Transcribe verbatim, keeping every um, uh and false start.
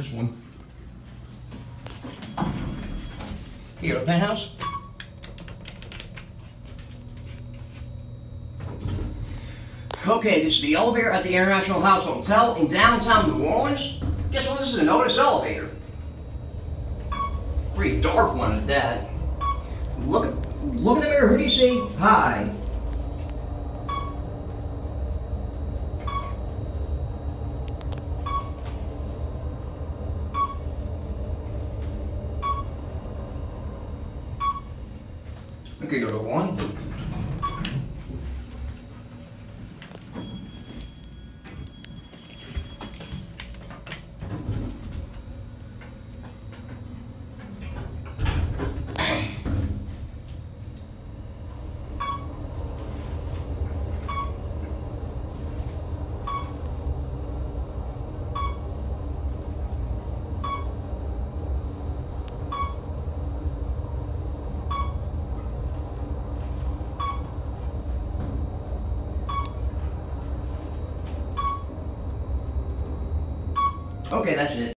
this one. Here, the penthouse. Okay, this is the elevator at the International House Hotel in downtown New Orleans. Guess what? This is an Otis elevator. Pretty dark one at that. Look at look in the mirror. Who do you see? Hi. Okay, go to one. Okay, that's it.